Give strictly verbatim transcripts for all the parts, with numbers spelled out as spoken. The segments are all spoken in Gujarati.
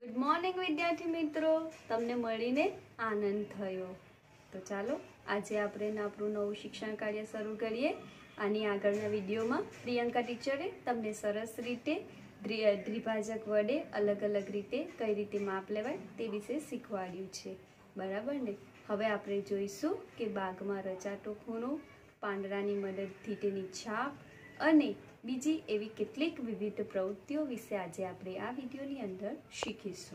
ગુડ મોર્નિંગ વિદ્યાર્થી મિત્રો, તમને મળીને આનંદ થયો। તો ચાલો આજે આપણે આપણું નવું શિક્ષણ કાર્ય શરૂ કરીએ। આની આગળના વિડીયોમાં પ્રિયંકા ટીચરે તમને સરસ રીતે દ્વિભાજક વડે અલગ અલગ રીતે કઈ રીતે માપ લેવાય તે વિશે શીખવાડ્યું છે, બરાબર ને। હવે આપણે જોઈશું કે બાગમાં રચાતો ખૂણો, પાંદડાની મદદથી તેની છાપ અને બીજી એવી કેટલીક વિવિધ પ્રવૃત્તિઓ વિશે આજે આપણે આ વિડીયોની અંદર શીખીશું।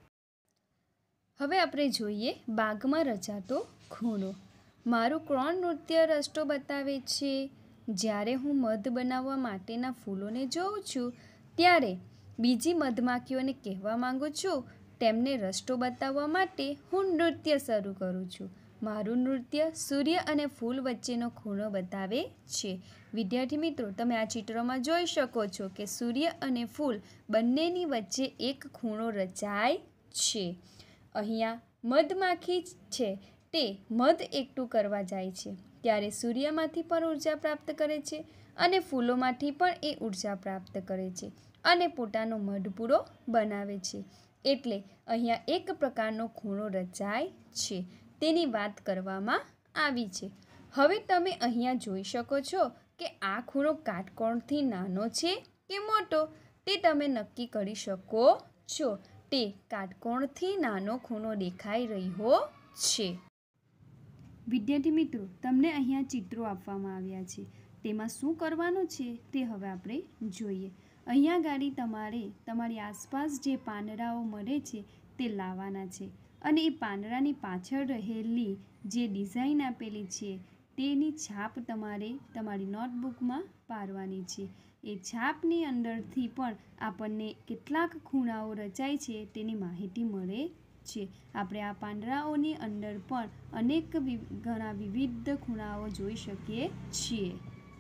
હવે આપણે જોઈએ બાગમાં રચાતો ખૂણો। મારું કોણ નૃત્ય રસ્તો બતાવે છે? જ્યારે હું મધ બનાવવા માટેના ફૂલોને જોઉં છું ત્યારે બીજી મધમાખીઓને કહેવા માંગુ છું, તેમને રસ્તો બતાવવા માટે હું નૃત્ય શરૂ કરું છું। મારું નૃત્ય સૂર્ય અને ફૂલ વચ્ચેનો ખૂણો બતાવે છે। વિદ્યાર્થી મિત્રો, તમે આ ચિત્રમાં જોઈ શકો છો કે સૂર્ય અને ફૂલ બંનેની વચ્ચે એક ખૂણો રચાય છે। અહીંયા મધમાખી છે તે મધ એકઠું કરવા જાય છે, ત્યારે સૂર્યમાંથી પણ ઉર્જા પ્રાપ્ત કરે છે અને ફૂલોમાંથી પણ એ ઉર્જા પ્રાપ્ત કરે છે અને પોતાનો મધ પૂરો બનાવે છે, એટલે અહીંયા એક પ્રકારનો ખૂણો રચાય છે, તેની વાત કરવામાં આવી છે। હવે તમે અહીંયા જોઈ શકો છો કે આ ખૂણો કાટકોણથી નાનો છે કે મોટો, તે તમે નક્કી કરી શકો છો। તે કાટકોણથી નાનો ખૂણો દેખાઈ રહ્યો છે। વિદ્યાર્થી મિત્રો, તમને અહીંયા ચિત્રો આપવામાં આવ્યા છે, તેમાં શું કરવાનું છે તે હવે આપણે જોઈએ। અહીંયા ગાડી તમારે તમારી આસપાસ જે પાંદડાઓ મળે છે તે લાવવાના છે અને એ પાંદડાની પાછળ રહેલી જે ડિઝાઇન આપેલી છે તેની છાપ તમારે તમારી નોટબુકમાં પાડવાની છે। એ છાપની અંદરથી પણ આપણને કેટલાક ખૂણાઓ રચાય છે તેની માહિતી મળે છે। આપણે આ પાંદડાઓની અંદર પણ અનેક ઘણા વિવિધ ખૂણાઓ જોઈ શકીએ છીએ।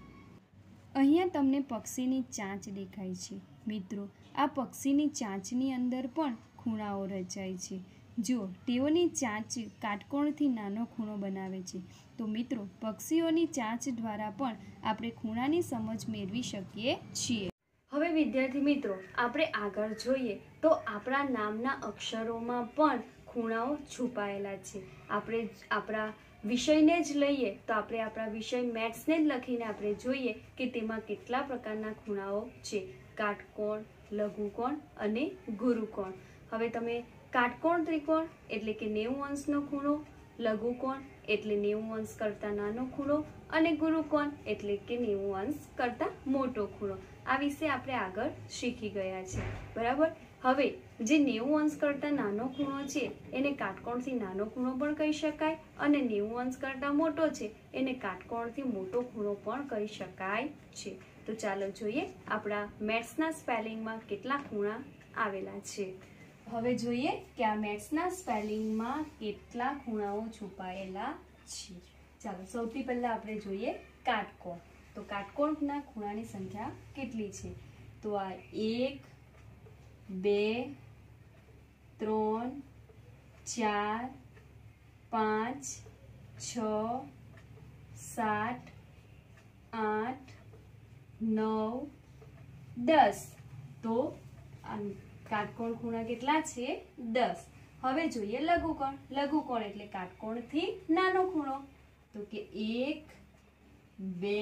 અહીંયા તમને પક્ષીની ચાંચ દેખાય છે। મિત્રો, આ પક્ષીની ચાંચની અંદર પણ ખૂણાઓ રચાય છે। જો તેઓની ચાંચ કાટકોણથી નાનો ખૂણો બનાવે છે, તો મિત્રો પક્ષીઓની ચાંચ દ્વારા પણ આપણે ખૂણાની સમજ મેળવી શકીએ છીએ। હવે વિદ્યાર્થી મિત્રો, આપણે આગળ જોઈએ તો આપણા નામના અક્ષરોમાં પણ ખૂણાઓ છુપાયેલા છે। આપણે આપણા વિષયને જ લઈએ તો આપણે આપણા વિષય મેથ્સને જ લખીને આપણે જોઈએ કે તેમાં કેટલા પ્રકારના ખૂણાઓ છે, કાટકોણ, લઘુકોણ અને ગુરુકોણ। હવે તમે કાટકોણ ત્રિકોણ એટલે કે નેવું અંશનો ખૂણો, લઘુકોણ એટલે નેવું અંશ કરતાં નાનો ખૂણો અને ગુરુકોણ એટલે કે નેવું અંશ કરતાં મોટો ખૂણો, આ વિશે આપણે આગળ શીખી ગયા છે, બરાબર। હવે જે નેવું અંશ કરતાં નાનો ખૂણો છે એને કાટકોણથી નાનો ખૂણો પણ કહી શકાય અને નેવું અંશ કરતાં મોટો છે એને કાટકોણથી મોટો ખૂણો પણ કહી શકાય છે। તો ચાલો જોઈએ આપણા મેથ્સના સ્પેલિંગમાં કેટલા ખૂણા આવેલા છે। હવે જોઈએ કે આ મેથ્સના સ્પેલિંગમાં કેટલા ખૂણાઓ છુપાયેલા છે। ચાલો સૌથી પહેલા આપણે જોઈએ કાટકોણ। તો કાટકોણના ખૂણાની સંખ્યા કેટલી છે? તો આ એક, બે, ત્રણ, ચાર, પાંચ, છ, સાત, આઠ, નવ, દસ। તો કાટકોણ ખૂણા કેટલા છે? દસ। હવે જોઈએ લઘુકોણ। લઘુકોણ એટલે કાટકોણથી નાનો ખૂણો, તો કે એક, બે,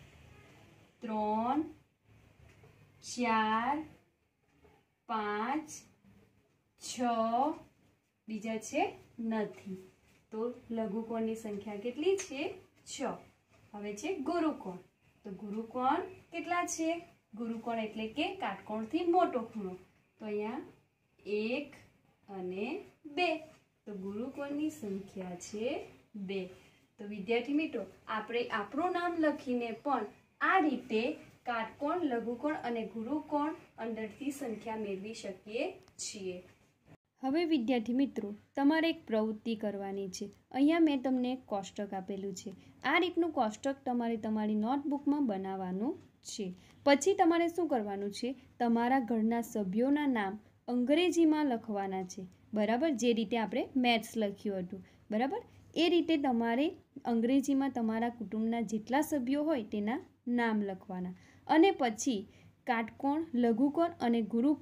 ત્રણ, ચાર, પાંચ, છ, બીજા છે નથી, તો લઘુકોણની સંખ્યા કેટલી છે? છ। હવે છે ગુરુકોણ। તો ગુરુકોણ કેટલા છે? ગુરુકોણ એટલે કે કાટકોણથી મોટો ખૂણો, તો અહીંયા એક અને બે, તો ગુરુકોણની સંખ્યા છે બે। તો વિદ્યાર્થી મિત્રો, આપણે આપણું નામ લખીને પણ આ રીતે કાટકોણ, લઘુકોણ અને ગુરુકોણ અંદરથી સંખ્યા મેળવી શકીએ છીએ। હવે વિદ્યાર્થી મિત્રો, તમારે એક પ્રવૃત્તિ કરવાની છે। અહીંયા મેં તમને એક કોષ્ટક આપેલું છે, આ રીતનું કોષ્ટક તમારે તમારી નોટબુકમાં બનાવવાનું છે। પછી તમારે શું કરવાનું છે? તમારા ઘરના સભ્યોના નામ અંગ્રેજીમાં લખવાના છે, બરાબર, જે રીતે આપણે મેથ્સ લખ્યું હતું, બરાબર, એ રીતે તમારે અંગ્રેજીમાં તમારા કુટુંબના જેટલા સભ્યો હોય તેના નામ લખવાના અને પછી કાટકોણ, લઘુકોણ અને ગુરુકોણ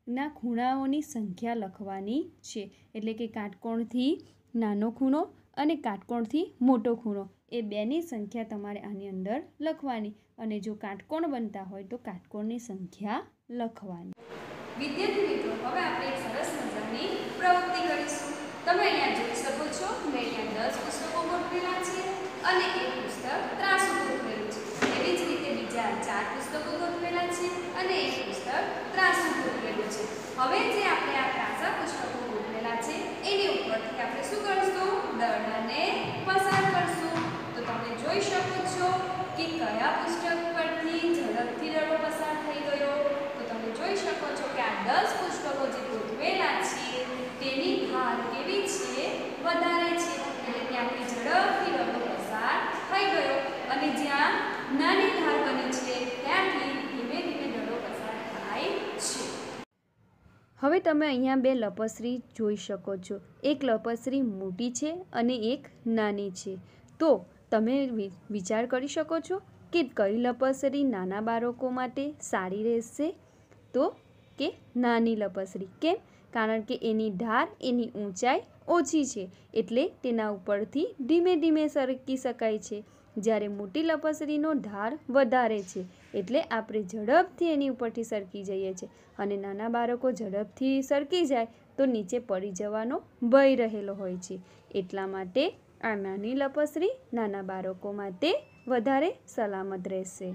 ના ખૂણાઓની સંખ્યા લખવાની છે. એટલે કે કાટકોણથી નાનો ખૂણો અને કાટકોણથી મોટો ખૂણો એ બેની સંખ્યા તમારે આની અંદર લખવાની. અને જો કાટકોણ બનતા હોય તો કાટકોણની સંખ્યા લખવાની. વિદ્યાર્થી મિત્રો, હવે આપણે એક સરસ મજાની પ્રવૃત્તિ કરીશું. તમે અહીંયા જોઈ શકો છો, મેં અહીંયા દસ પુસ્તકો ગોઠવેલા છે અને એક પુસ્તક ત્રાસુ ગોઠવેલું છે. એવી જ રીતે બીજા ચાર પુસ્તકો ગોઠવેલા છે અને એક પુસ્તક ત્રાસુ ગોઠવેલું છે. હવે જે આપણે આ ત્રાસા પુસ્તકો ગોઠવેલા છે એની ઉપરથી આપણે શું કરશું? દડાને પસાર કરશું. તો તમે જોઈ શકો છો કે કયા પુસ્તક પરથી ઝડપથી દડો પસાર થઈ ગયો. તો તમે જોઈ શકો છો કે આ દસ પુસ્તકો જે ગોઠવેલા છે તેની ધાર કેવી છે? વધારે છે. એટલે ત્યાંથી ઝડપથી દડો પસાર થઈ ગયો અને જ્યાં નાની ધાર બની છે ત્યાંથી ધીમે ધીમે દડો પસાર થાય છે. હવે તમે અહીંયા બે લપસરી જોઈ શકો છો. એક લપસરી મોટી છે અને એક નાની છે. તો તમે વિચાર કરી શકો છો કે કઈ લપસરી નાના બાળકો માટે સારી રહેશે? તો કે નાની લપસરી. કેમ? કારણ કે એની ધાર, એની ઊંચાઈ ઓછી છે એટલે તેના ઉપરથી ધીમે ધીમે સરકી શકાય છે. જ્યારે મોટી લપસરીનો ધાર વધારે છે એટલે આપણે ઝડપથી એની ઉપરથી સરકી જઈએ છીએ અને નાના બાળકો ઝડપથી સરકી જાય તો નીચે પડી જવાનો ભય રહેલો હોય છે. એટલા માટે આ નાની લપસરી નાના બાળકો માટે વધારે સલામત રહેશે.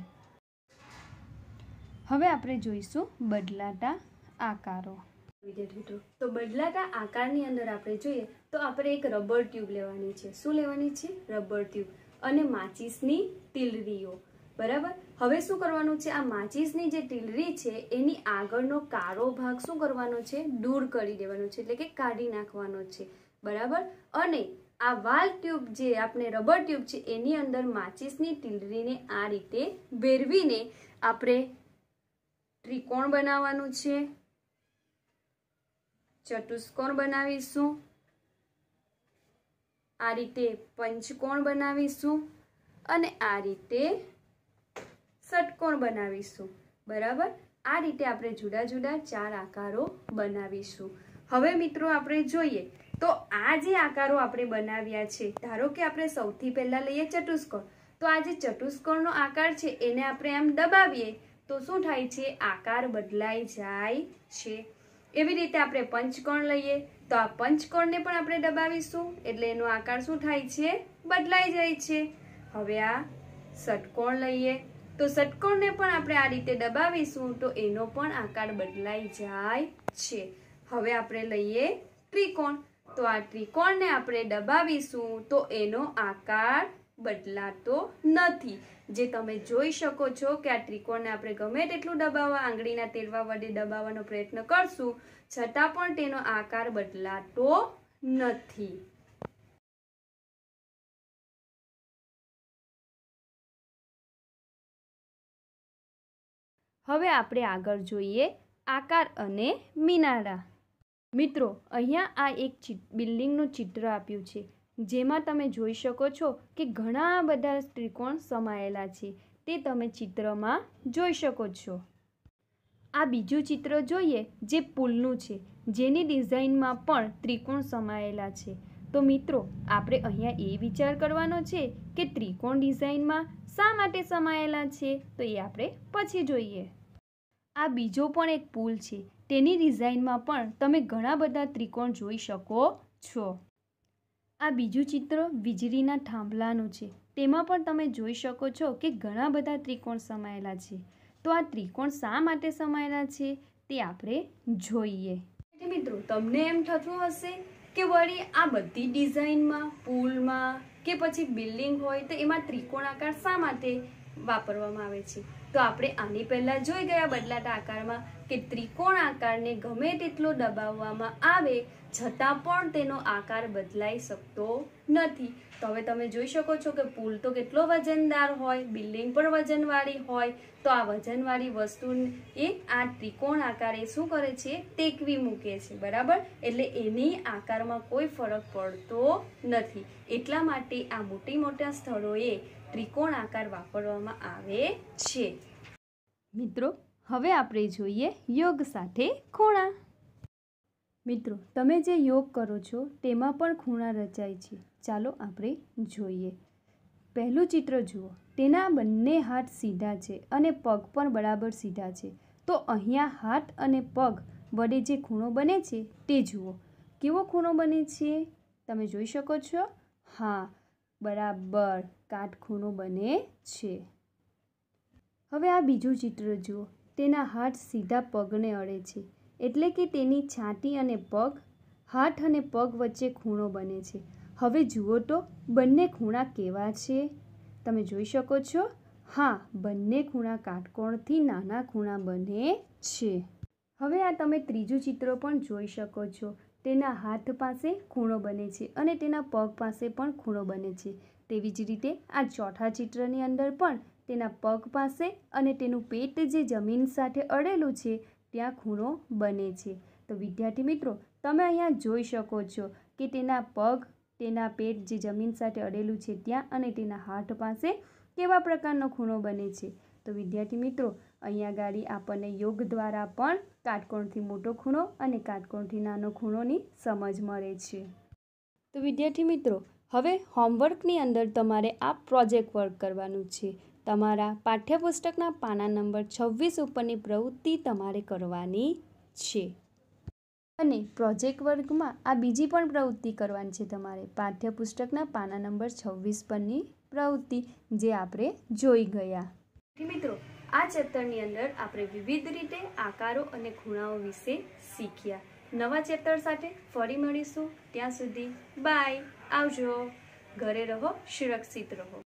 હવે આપણે જોઈશું બદલાતા આકારો. તો બદલાતા આકારની અંદર આપણે જોઈએ તો આપણે એક રબર ટ્યુબ લેવાની છે. શું લેવાની છે? રબર ટ્યુબ અને માચીસની ટીલરીઓ. બરાબર. હવે શું કરવાનું છે? આ માચીસની જે ટીલરી છે એની આગળનો કાળો ભાગ શું કરવાનો છે? દૂર કરી દેવાનો છે, એટલે કે કાઢી નાખવાનો છે. બરાબર. અને આ વાલ ટ્યુબ જે આપણે રબર ટ્યુબ છે એની અંદર માચીસની ટીલરીને આ રીતે ભેરવીને આપણે ત્રિકોણ બનાવવાનું છે, ચતુષ્કોણ બનાવીશું, આ રીતે પંચકોણ બનાવીશું અને આ રીતે ષટકોણ બનાવીશું. બરાબર. આ રીતે આપણે જુદા જુદા ચાર આકારો બનાવીશું. હવે મિત્રો આપણે જોઈએ તો આ જે આકારો આપણે બનાવ્યા છે, ધારો કે આપણે સૌથી પહેલા લઈએ ચતુષ્કોણ. તો આ જે ચતુષ્કોણનો આકાર છે એને આપણે આમ દબાવીએ તો શું થાય છે? આકાર બદલાઈ જાય છે. એવી રીતે આપણે પંચકોણ લઈએ તો આ પંચકોણને પણ આપણે દબાવીશું એટલે એનો આકાર શું થાય છે? બદલાઈ જાય છે. હવે આ ષટકોણ લઈએ તો ષટકોણને પણ આપણે આ રીતે દબાવીશું તો એનો પણ આકાર બદલાઈ જાય છે. હવે આપણે લઈએ ત્રિકોણ. તો આ ત્રિકોણને આપણે દબાવીશું તો એનો આકાર બદલાતો નથી. જે તમે જોઈ શકો છો કે આ ત્રિકોણને આપણે ગમે તેટલું દબાવવા, આંગળીના તેલવા વડે દબાવવાનો પ્રયત્ન કરશું છતાં પણ તેનો આકાર બદલાતો નથી. હવે આપણે આગળ જોઈએ આકાર અને મિનારા. મિત્રો, અહીંયા આ એક બિલ્ડિંગનું ચિત્ર આપ્યું છે જેમાં તમે જોઈ શકો છો કે ઘણા બધા ત્રિકોણ સમાયેલા છે. તે તમે ચિત્રમાં જોઈ શકો છો. આ બીજું ચિત્ર જોઈએ જે પુલનું છે, જેની ડિઝાઇનમાં પણ ત્રિકોણ સમાયેલા છે. તો મિત્રો, આપણે અહીંયા એ વિચાર કરવાનો છે કે ત્રિકોણ ડિઝાઇનમાં શા માટે સમાયેલા છે, તો એ આપણે પછી જોઈએ. આ બીજો પણ એક પુલ છે, તેની ડિઝાઇનમાં પણ તમે ઘણા બધા ત્રિકોણ જોઈ શકો છો. આ બીજું ચિત્ર વીજળીના થાંભલાનું છે, તેમાં પણ તમે જોઈ શકો છો કે ઘણા બધા ત્રિકોણ સમાયેલા છે. તો આ ત્રિકોણ શા માટે સમાયેલા છે તે આપણે જોઈએ. મિત્રો, તમને એમ થતું હશે કે વળી આ બધી ડિઝાઇનમાં, પુલમાં કે પછી બિલ્ડિંગ હોય તો એમાં ત્રિકોણ આકાર શા માટે વાપરવામાં આવે છે? તો આપણે આની પહેલા જોઈ ગયા બદલાતા આકારમાં કે ત્રિકોણ આકારને ગમે તેટલો દબાવવામાં આવે છતાં પણ તેનો આકાર બદલાઈ શકતો નથી. તો હવે તમે જોઈ શકો છો કે પુલ તો કેટલો વજનદાર હોય, બિલ્ડિંગ પણ વજનવાળી હોય. તો આ વજનવાળી વસ્તુ એ આ ત્રિકોણ આકાર એ શું કરે છે? ટેકવી મૂકે છે. બરાબર. એટલે એની આકારમાં કોઈ ફરક પડતો નથી. એટલા માટે આ મોટી મોટા સ્થળોએ ત્રિકોણ આકાર વાપરવામાં આવે છે. મિત્રો, હવે આપણે જોઈએ યોગ સાથે ખૂણા. મિત્રો, તમે જે યોગ કરો છો તેમાં પણ ખૂણા રચાય છે. ચાલો આપણે જોઈએ. પહેલું ચિત્ર જુઓ. તેના બંને હાથ સીધા છે અને પગ પણ બરાબર સીધા છે. તો અહીંયા હાથ અને પગ વડે જે ખૂણો બને છે તે જુઓ. કેવો ખૂણો બને છે તમે જોઈ શકો છો? હા, બરાબર કાટખૂણો બને છે. હવે આ બીજું ચિત્ર જુઓ. તેના હાથ સીધા પગને અડે છે, એટલે કે તેની છાતી અને પગ, હાથ અને પગ વચ્ચે ખૂણો બને છે. હવે જુઓ તો બંને ખૂણા કેવા છે તમે જોઈ શકો છો? હા, બંને ખૂણા કાટકોણથી નાના ખૂણા બને છે. હવે આ તમે ત્રીજું ચિત્ર પણ જોઈ શકો છો. તેના હાથ પાસે ખૂણો બને છે અને તેના પગ પાસે પણ ખૂણો બને છે. તેવી જ રીતે આ ચોથા ચિત્રની અંદર પણ તેના પગ પાસે અને તેનું પેટ જે જમીન સાથે અડેલું છે ત્યાં ખૂણો બને છે. તો વિદ્યાર્થી મિત્રો, તમે અહીંયા જોઈ શકો છો કે તેના પગ, તેના પેટ જે જમીન સાથે અડેલું છે ત્યાં અને તેના હાથ પાસે કેવા પ્રકારનો ખૂણો બને છે. તો વિદ્યાર્થી મિત્રો, અહીંયા ગાડી આપણને યોગ દ્વારા પણ કાટકોણથી મોટો ખૂણો અને કાટકોણથી નાનો ખૂણોની સમજ મળે છે. તો વિદ્યાર્થી મિત્રો, હવે હોમવર્કની અંદર તમારે આ પ્રોજેક્ટ વર્ક કરવાનું છે. તમારા પાઠ્યપુસ્તકના પાના નંબર છવ્વીસ ઉપરની પ્રવૃત્તિ તમારે કરવાની છે. અને પ્રોજેક્ટ વર્કમાં આ બીજી પણ પ્રવૃત્તિ કરવાની છે તમારે. પાઠ્યપુસ્તકના પાના નંબર છવ્વીસ પરની પ્રવૃત્તિ જે આપણે જોઈ ગયા. મિત્રો, આ ચેપ્ટરની અંદર આપણે વિવિધ રીતે આકારો અને ખૂણાઓ વિશે શીખ્યા. નવા ચેપ્ટર સાથે ફરી મળીશું. ત્યાં સુધી બાય, આવજો. ઘરે રહો, સુરક્ષિત રહો.